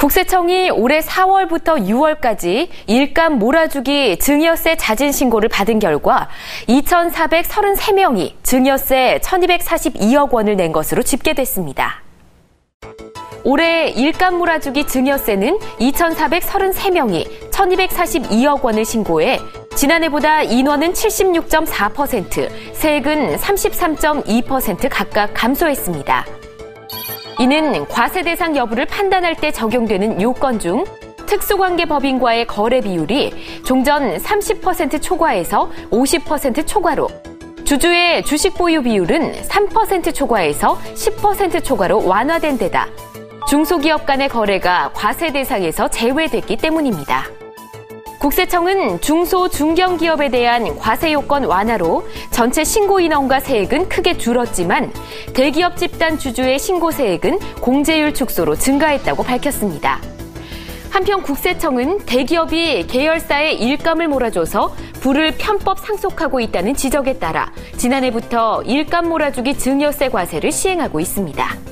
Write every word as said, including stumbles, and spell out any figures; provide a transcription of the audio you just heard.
국세청이 올해 사월부터 유월까지 일감 몰아주기 증여세 자진 신고를 받은 결과 이천사백삼십삼 명이 증여세 천이백사십이억 원을 낸 것으로 집계됐습니다. 올해 일감 몰아주기 증여세는 이천사백삼십삼 명이 천이백사십이억 원을 신고해 지난해보다 인원은 칠십육 점 사 퍼센트, 세액은 삼십삼 점 이 퍼센트 각각 감소했습니다. 이는 과세 대상 여부를 판단할 때 적용되는 요건 중 특수관계법인과의 거래 비율이 종전 삼십 퍼센트 초과에서 오십 퍼센트 초과로, 주주의 주식 보유 비율은 삼 퍼센트 초과에서 십 퍼센트 초과로 완화된 데다 중소기업 간의 거래가 과세 대상에서 제외됐기 때문입니다. 국세청은 중소, 중견기업에 대한 과세 요건 완화로 전체 신고 인원과 세액은 크게 줄었지만 대기업 집단 주주의 신고 세액은 공제율 축소로 증가했다고 밝혔습니다. 한편 국세청은 대기업이 계열사에 일감을 몰아줘서 부를 편법 상속하고 있다는 지적에 따라 지난해부터 일감 몰아주기 증여세 과세를 시행하고 있습니다.